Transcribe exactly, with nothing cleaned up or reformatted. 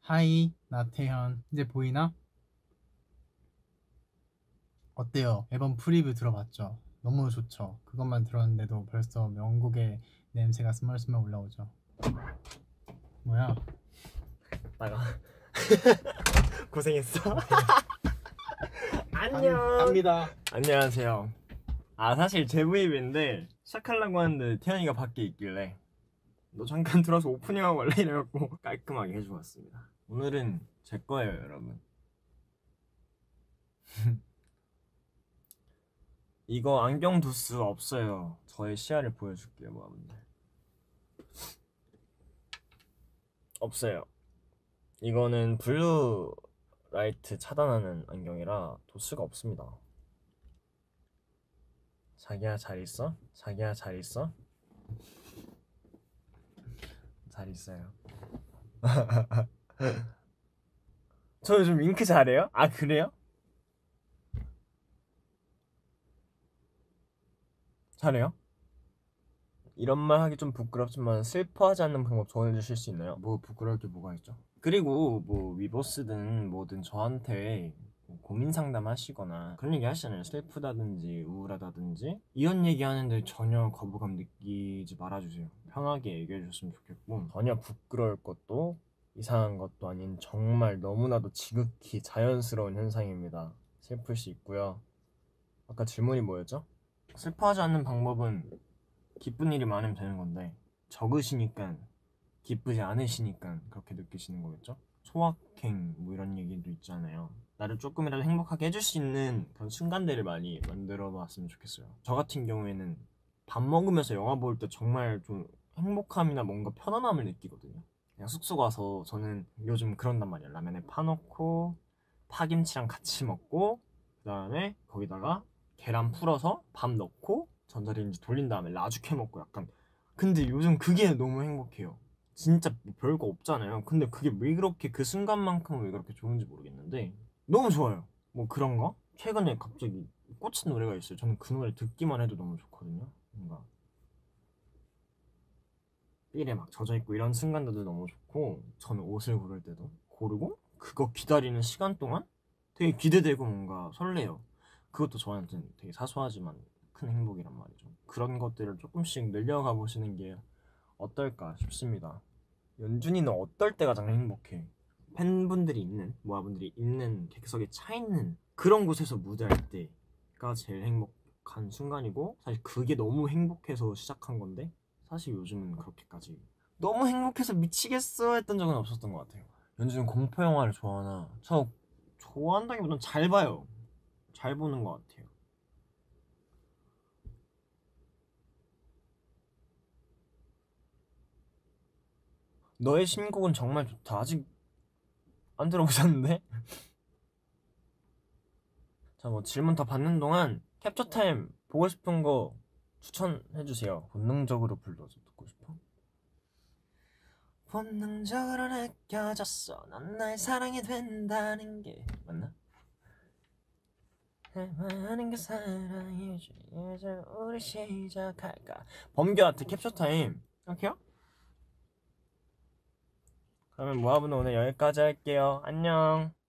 하이, 나태현. 이제 보이나? 어때요? 앨범 프리뷰 들어봤죠? 너무 좋죠? 그것만 들었는데도 벌써 명곡의 냄새가 스멀스멀 올라오죠. 뭐야? 나가. 고생했어. 안녕. 갑니다. 안녕하세요. 아 사실 재브이앱인데 시작하려고 하는데 태현이가 밖에 있길래 너 잠깐 들어서 오프닝하고 원래 이래갖고 깔끔하게 해주고 왔습니다. 오늘은 제 거예요, 여러분. 이거 안경 도스 없어요. 저의 시야를 보여줄게요, 여러분들. 없어요. 이거는 블루 라이트 차단하는 안경이라 도스가 없습니다. 자기야 잘 있어? 자기야 잘 있어? 잘 있어요. 저 요즘 윙크 잘해요? 아 그래요? 잘해요? 이런 말 하기 좀 부끄럽지만 슬퍼하지 않는 방법 조언해 주실 수 있나요? 뭐 부끄러울 게 뭐가 있죠? 그리고 뭐 위버스든 뭐든 저한테 뭐 고민 상담하시거나 그런 얘기 하시잖아요. 슬프다든지 우울하다든지 이런 얘기 하는데 전혀 거부감 느끼지 말아주세요. 편하게 얘기해 주셨으면 좋겠고 전혀 부끄러울 것도 이상한 것도 아닌 정말 너무나도 지극히 자연스러운 현상입니다. 슬플 수 있고요. 아까 질문이 뭐였죠? 슬퍼하지 않는 방법은 기쁜 일이 많으면 되는 건데 적으시니까 기쁘지 않으시니까 그렇게 느끼시는 거겠죠? 소확행 뭐 이런 얘기도 있잖아요. 나를 조금이라도 행복하게 해줄 수 있는 그런 순간들을 많이 만들어 놨으면 좋겠어요. 저 같은 경우에는 밥 먹으면서 영화 볼 때 정말 좀 행복함이나 뭔가 편안함을 느끼거든요. 그냥 숙소 가서 저는 요즘 그런단 말이에요. 라면에 파 넣고 파김치랑 같이 먹고 그 다음에 거기다가 계란 풀어서 밥 넣고 전자레인지 돌린 다음에 라죽해 먹고 약간 근데 요즘 그게 너무 행복해요. 진짜 뭐 별거 없잖아요. 근데 그게 왜 그렇게 그 순간만큼은 왜 그렇게 좋은지 모르겠는데 너무 좋아요. 뭐 그런 거? 최근에 갑자기 꽂힌 노래가 있어요. 저는 그 노래 듣기만 해도 너무 좋거든요. 뭔가 삘에 막 젖어있고 이런 순간들도 너무 좋고 저는 옷을 고를 때도 고르고 그거 기다리는 시간 동안 되게 기대되고 뭔가 설레요. 그것도 저한테는 되게 사소하지만 큰 행복이란 말이죠. 그런 것들을 조금씩 늘려가 보시는 게 어떨까 싶습니다. 연준이는 어떨 때 가장 행복해? 팬분들이 있는, 모아분들이 있는 객석에 차 있는 그런 곳에서 무대할 때가 제일 행복한 순간이고 사실 그게 너무 행복해서 시작한 건데 사실 요즘은 그렇게까지 너무 행복해서 미치겠어 했던 적은 없었던 것 같아요. 연준은 공포 영화를 좋아하나? 저 좋아한다기보단 잘 봐요. 잘 보는 것 같아요. 너의 신곡은 정말 좋다. 아직 안 들어보셨는데? 자, 뭐 질문 더 받는 동안 캡처 타임 보고 싶은 거 추천해주세요. 본능적으로 불러서 듣고 싶어. 본능적으로 느껴졌어. 넌 나의 사랑이 된다는 게 맞나? 많은 게 사랑이지. 이제 우리 시작할까? 범규 아트 캡처 타임. 오케이요? 그러면 모아분은 오늘 여기까지 할게요. 안녕.